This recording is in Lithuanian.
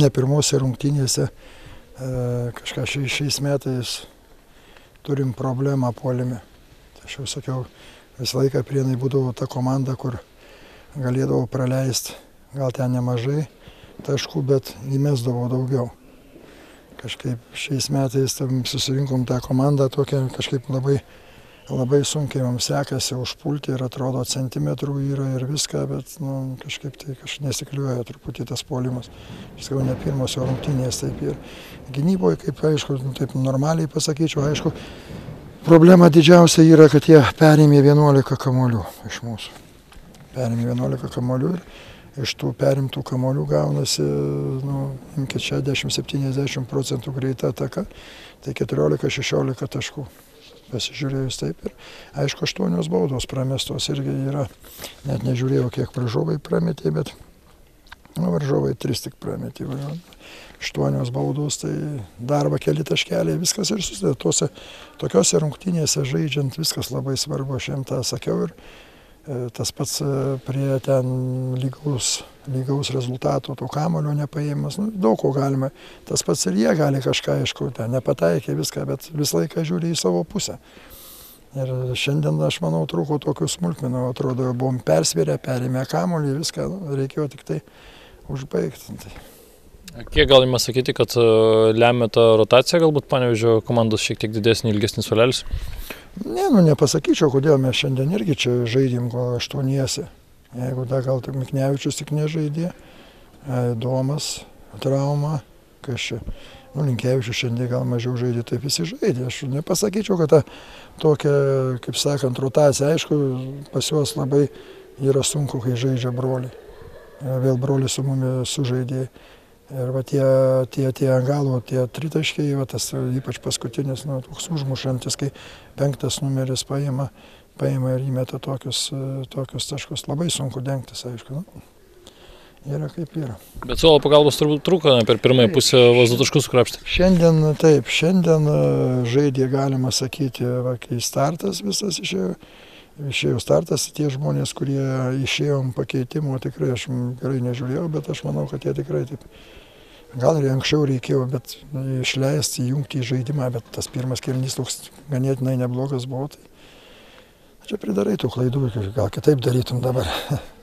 ne pirmose rungtynėse kažką šiais metais turim problemą puolime. Tai aš jau sakiau, visą laiką Prienai būdavo ta komanda, kur galėdavo praleisti gal ten nemažai taškų, bet įmesdavo daugiau. Kažkaip šiais metais susirinkom tą komandą tokią, kažkaip labai sunkiai mums sekasi užpulti ir atrodo centimetrų yra ir viską, bet kažkaip tai nesikliuoja truputį tas puolimas. Aš sakau, ne pirmos jo rungtynės taip ir gynyboje, kaip aišku, taip normaliai pasakyčiau, aišku, problema didžiausia yra, kad jie perėmė 11 kamuolių iš mūsų. Perėmė 11 kamuolių ir iš tų perimtų kamuolių gaunasi, imkit 60-70% greita ataka, tai 14-16 taškų. Pasižiūrėjus taip ir, aišku, 8 baudos pramestos irgi yra, net nežiūrėjau, kiek varžovai prametė, bet varžovai 3 tik prametė. 8 baudos, tai darba keli taškeliai, viskas ir susideda. Tokiose rungtynėse žaidžiant viskas labai svarbu, aš jam tą sakiau ir tas pats prie ten lygaus rezultato, to kamuolio nepaėjimas, daug ko galima. Tas pats ir jie gali kažką, aišku, nepataikė viską, bet visą laiką žiūri į savo pusę. Ir šiandien, aš manau, trūko tokių smulkmenų, atrodo, buvom persvėrę, perėmė kamuolį, viską, reikėjo tik tai užbaigti. Kiek galima sakyti, kad lemia ta rotacija, galbūt Panevėžio komandos šiek tiek didesnį, ilgesnį suolelis? Ne, nepasakyčiau, kodėl mes šiandien irgi čia žaidėm gal 8. Jeigu da gal tik Miknevičius tik nežaidė, Domas, trauma, kas čia. Linkevičius šiandien gal mažiau žaidė, taip visi žaidė. Aš nepasakyčiau, kad ta tokia, kaip sakant, rotacija, aišku, pas juos labai yra sunku, kai žaidžia broliai. Vėl brolis su mumis sužaidė. Ir va tie ant galo, tie tritaškiai, va tas ypač paskutinis, toks užmušantis, kai 5 numeris paima ir įmeta tokius taškus. Labai sunku dengtis, aišku. Yra kaip yra. Bet suolo pagalbos turbūt trūko per pirmąją pusę vos 2 taškus sukrapštė. Šiandien žaidė, galima sakyti, kai startas visas išėjo startas, tie žmonės, kurie išėjom pakeitimo, tikrai aš gerai nežiūrėjau, bet aš manau, kad jie tikrai taip. Gal ir anksčiau reikėjo, bet išleisti, įjungti į žaidimą, bet tas pirmas kėlinys toks ganėtinai neblogas buvo. Tai čia pridarai tų klaidų, gal kitaip darytum dabar.